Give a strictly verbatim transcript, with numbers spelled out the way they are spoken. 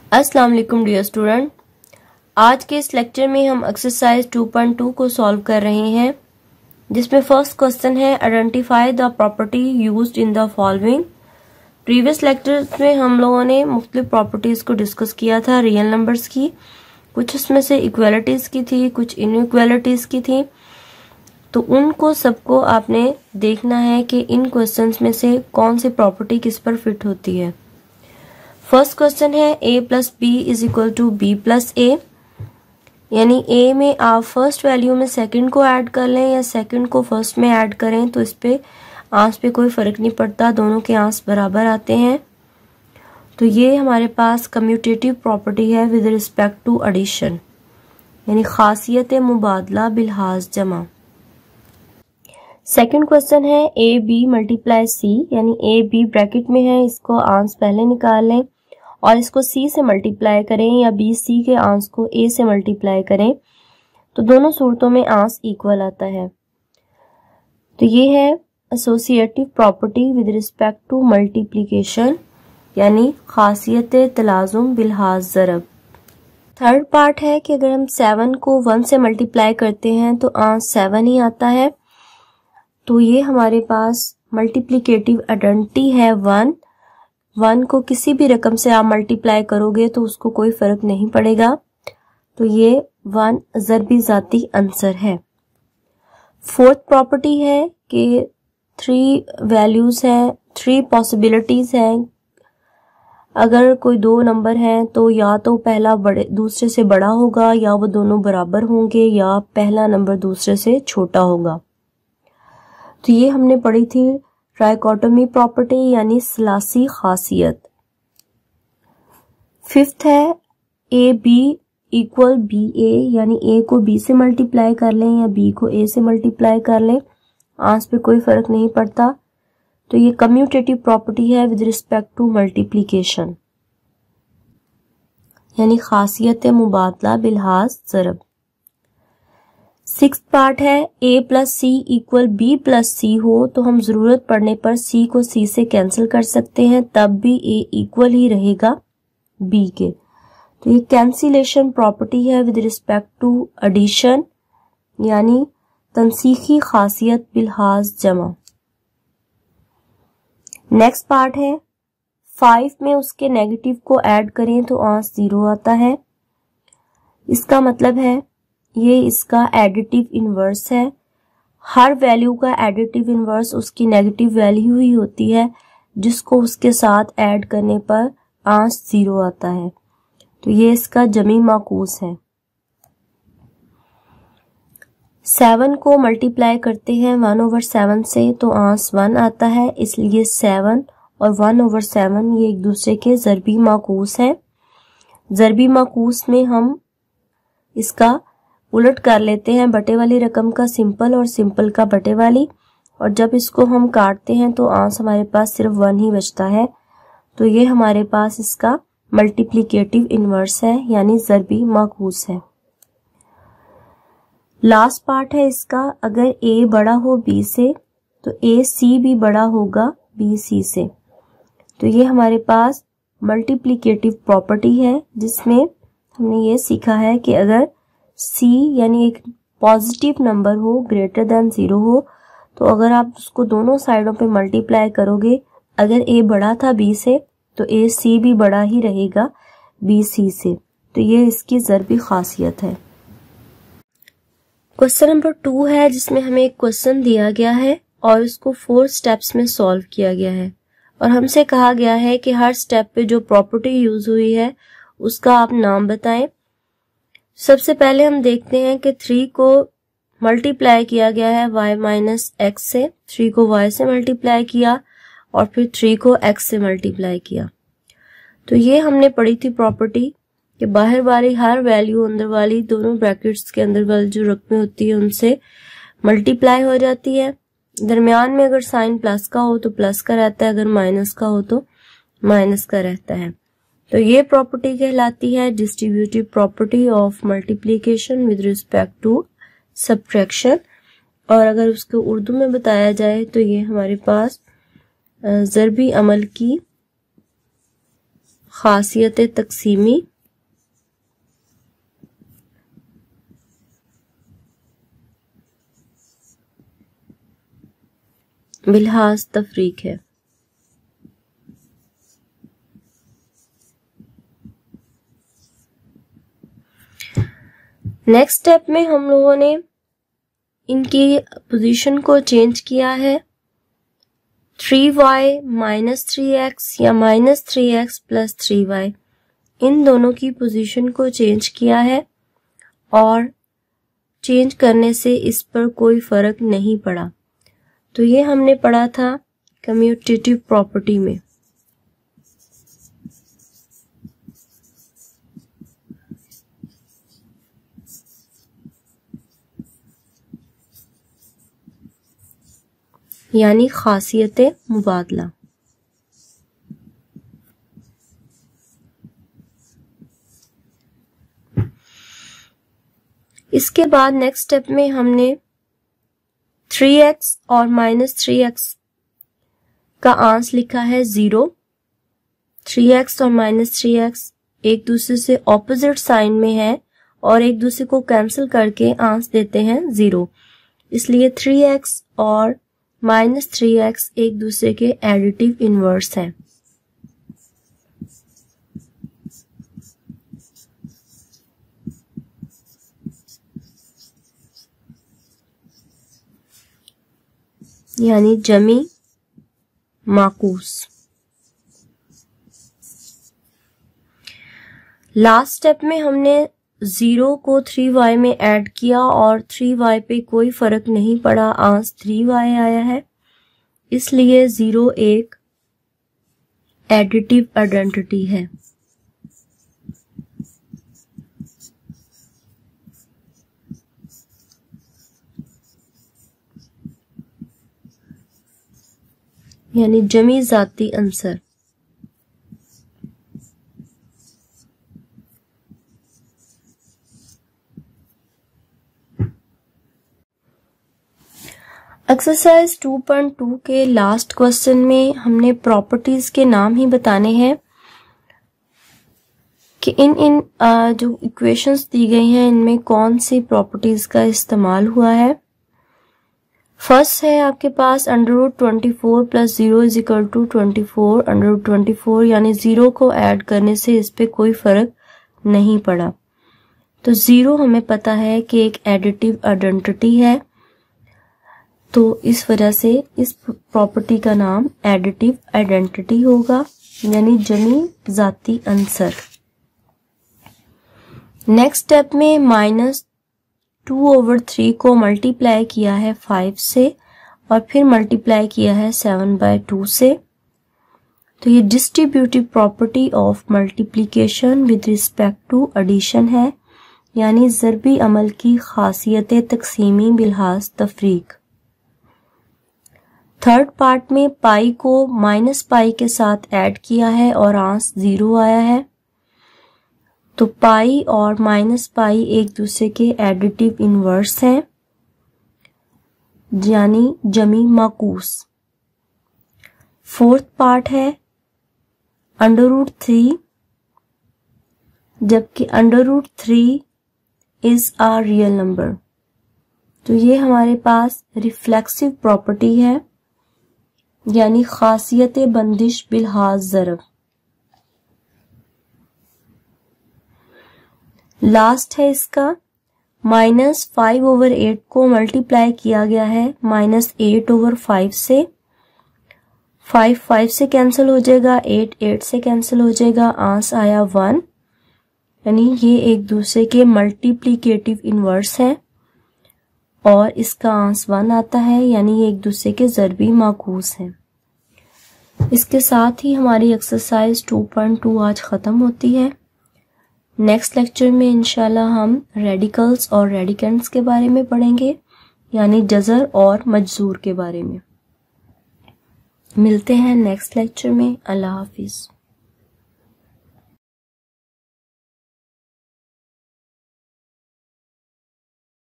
अस्सलाम वालेकुम dear student, आज के इस लेक्चर में हम एक्सरसाइज टू पॉइंट टू को सॉल्व कर रहे हैं, जिसमें फर्स्ट क्वेश्चन है identify the property used in the following. Previous lectures में हम लोगों ने मुख्तलिफ प्रॉपर्टीज को डिस्कस किया था रियल नंबर्स की, कुछ उसमें से इक्वालिटीज की थी, कुछ इनइक्वालिटीज की थी। तो उनको सबको आपने देखना है कि इन क्वेश्चंस में से कौन सी प्रॉपर्टी किस पर फिट होती है। फर्स्ट क्वेश्चन है a plus B is equal to B plus A, यानी a में आप फर्स्ट वैल्यू में सेकंड को ऐड कर लें या सेकंड को फर्स्ट में ऐड करें तो इस पे आंस पे कोई फर्क नहीं पड़ता, दोनों के आंस बराबर आते हैं। तो ये हमारे पास कम्यूटेटिव प्रॉपर्टी है विद रिस्पेक्ट टू एडिशन, यानी खासियत मुबादला बिलहाज जमा। सेकंड क्वेश्चन है ए बी मल्टीप्लाई सी, यानी ए बी ब्रैकेट में है, इसको आंस पहले निकाल लें और इसको सी से मल्टीप्लाई करें या बी सी के आंस को ए से मल्टीप्लाई करें तो दोनों सूरतों में आंस इक्वल आता है। तो ये है associative property with respect to multiplication, यानी खासियत तलाजुम बिलहाज ज़रब। थर्ड पार्ट है कि अगर हम सेवन को वन से मल्टीप्लाई करते हैं तो आंस सेवन ही आता है। तो ये हमारे पास मल्टीप्लिकेटिव आइडेंटिटी है वन। वन को किसी भी रकम से आप मल्टीप्लाई करोगे तो उसको कोई फर्क नहीं पड़ेगा। तो ये वन ज़रबी ज़ाती आंसर है। फोर्थ प्रॉपर्टी है कि थ्री वैल्यूज हैं, थ्री पॉसिबिलिटीज हैं। अगर कोई दो नंबर हैं तो या तो पहला बड़े दूसरे से बड़ा होगा, या वो दोनों बराबर होंगे, या पहला नंबर दूसरे से छोटा होगा। तो ये हमने पढ़ी थी ट्राइकोटोमी प्रॉपर्टी, यानी सलासी खासियत। फिफ्थ है A B equal B A, यानी ए को बी से मल्टीप्लाई कर लें या बी को ए से मल्टीप्लाई कर लें, आंस पे कोई फर्क नहीं पड़ता। तो ये कम्यूटेटिव प्रॉपर्टी है विद रिस्पेक्ट टू मल्टीप्लिकेशन, यानी खासियत मुबादला बिलहाज ज़रब। सिक्स पार्ट है a plus C equal B plus C हो तो हम जरूरत पड़ने पर c को c से कैंसिल कर सकते हैं, तब भी a इक्वल ही रहेगा b के। तो ये कैंसिलेशन प्रॉपर्टी है विद रिस्पेक्ट टू एडिशन, यानी तनसीखी खासियत बिलहाज जमा। नेक्स्ट पार्ट है फाइव में उसके नेगेटिव को ऐड करें तो आंस जीरो आता है। इसका मतलब है ये इसका एडिटिव इनवर्स है। हर वैल्यू का एडिटिव इनवर्स उसकी नेगेटिव वैल्यू ही होती है, जिसको उसके साथ ऐड करने पर आंस जीरो आता है। तो ये इसका जमी माकूस है। सेवन को मल्टीप्लाई करते हैं वन ओवर सेवन से तो आंस वन आता है, इसलिए सेवन और वन ओवर सेवन ये एक दूसरे के ज़रबी माकूस है। ज़रबी माकूस में हम इसका उलट कर लेते हैं, बटे वाली रकम का सिंपल और सिंपल का बटे वाली, और जब इसको हम काटते हैं तो आंस हमारे पास सिर्फ वन ही बचता है। तो ये हमारे पास इसका मल्टीप्लिकेटिव इनवर्स है, यानी ज़रबी माकूस है। लास्ट पार्ट है इसका, अगर a बड़ा हो b से तो a c भी बड़ा होगा b c से। तो ये हमारे पास मल्टीप्लिकेटिव प्रॉपर्टी है, जिसमें हमने ये सीखा है कि अगर c यानी एक पॉजिटिव नंबर हो ग्रेटर देन जीरो हो तो अगर आप उसको दोनों साइडों पे मल्टीप्लाई करोगे, अगर a बड़ा था b से तो a c भी बड़ा ही रहेगा b c से। तो ये इसकी ज़रबी खासियत है। क्वेश्चन नंबर टू है, जिसमें हमें एक क्वेश्चन दिया गया है और इसको फोर स्टेप्स में सॉल्व किया गया है, और हमसे कहा गया है कि हर स्टेप पे जो प्रॉपर्टी यूज हुई है उसका आप नाम बताएं। सबसे पहले हम देखते हैं कि थ्री को मल्टीप्लाई किया गया है y माइनस एक्स से, थ्री को y से मल्टीप्लाई किया और फिर थ्री को x से मल्टीप्लाई किया। तो ये हमने पढ़ी थी प्रॉपर्टी कि बाहर वाली हर वैल्यू अंदर वाली दोनों ब्रैकेट्स के अंदर वाली जो रकमें होती है उनसे मल्टीप्लाई हो जाती है। दरमियान में अगर साइन प्लस का हो तो प्लस का रहता है, अगर माइनस का हो तो माइनस का रहता है। तो ये प्रॉपर्टी कहलाती है distributive property of multiplication with respect to subtraction, और अगर उसको उर्दू में बताया जाए तो ये हमारे पास ज़रबी अमल की खासियत तकसीमी बिलहाज तफरीक है। नेक्स्ट स्टेप में हम लोगों ने इनकी पोजीशन को चेंज किया है। Three Y minus three X या minus three X plus three Y, इन दोनों की पोजीशन को चेंज किया है और चेंज करने से इस पर कोई फर्क नहीं पड़ा। तो ये हमने पढ़ा था कम्यूटेटिव प्रॉपर्टी में। यानी खासियत मुबादला। इसके बाद नेक्स्ट स्टेप में हमने थ्री एक्स और माइनस थ्री एक्स का आंस लिखा है जीरो। थ्री एक्स और माइनस थ्री एक्स एक दूसरे से ऑपोजिट साइन में है और एक दूसरे को कैंसिल करके आंस देते हैं जीरो, इसलिए थ्री एक्स और माइनस थ्री एक्स एक दूसरे के एडिटिव इनवर्स हैं। यानी जमी माकूस। लास्ट स्टेप में हमने जीरो को थ्री वाई में ऐड किया और थ्री वाई पे कोई फर्क नहीं पड़ा, आंस थ्री वाई आया है, इसलिए जीरो एक एडिटिव आइडेंटिटी है। यानी जमी जाती अंसर। एक्सरसाइज टू पॉइंट टू के लास्ट क्वेश्चन में हमने प्रॉपर्टीज के नाम ही बताने हैं कि इन इन जो इक्वेशंस दी गई हैं इनमें कौन सी प्रॉपर्टीज का इस्तेमाल हुआ है। फर्स्ट है आपके पास under root twenty four plus zero is equal to twenty four under root twenty four, यानी जीरो को ऐड करने से इस पे कोई फर्क नहीं पड़ा। तो जीरो हमें पता है कि एक एडिटिव आइडेंटिटी है, तो इस वजह से इस प्रॉपर्टी का नाम एडिटिव आइडेंटिटी होगा, यानी जमी जाती अंसर। नेक्स्ट स्टेप में माइनस टू ओवर थ्री को मल्टीप्लाई किया है फाइव से और फिर मल्टीप्लाई किया है सेवन बाय टू से, तो ये distributive property of multiplication with respect to addition है, यानी ज़रबी अमल की खासियत तकसीमी बिलहाज तफरीक। थर्ड पार्ट में पाई को माइनस पाई के साथ ऐड किया है और आंस जीरो आया है, तो पाई और माइनस पाई एक दूसरे के एडिटिव इनवर्स हैं, यानी जमी माकूस। फोर्थ पार्ट है अंडर रूट थ्री, जबकि under root three is a real number, तो ये हमारे पास रिफ्लेक्सिव प्रॉपर्टी है, यानी खासियत बंदिश बिलहाज ज़रब। लास्ट है इसका माइनस फाइव ओवर एट को मल्टीप्लाई किया गया है माइनस एट ओवर फाइव से। फाइव फाइव से कैंसिल हो जाएगा, एट एट से कैंसिल हो जाएगा, आंस आया वन, यानी ये एक दूसरे के मल्टीप्लिकेटिव इनवर्स है और इसका आंस वन आता है, यानी ये एक दूसरे के ज़रबी माकूस है। इसके साथ ही हमारी एक्सरसाइज टू पॉइंट टू आज ख़त्म होती है। नेक्स्ट लेक्चर में इंशाल्लाह हम रेडिकल्स और रेडिकेंट्स के बारे में पढ़ेंगे, यानी जज़र और मजजूर के बारे में। मिलते हैं नेक्स्ट लेक्चर में। अल्लाह हाफिज़।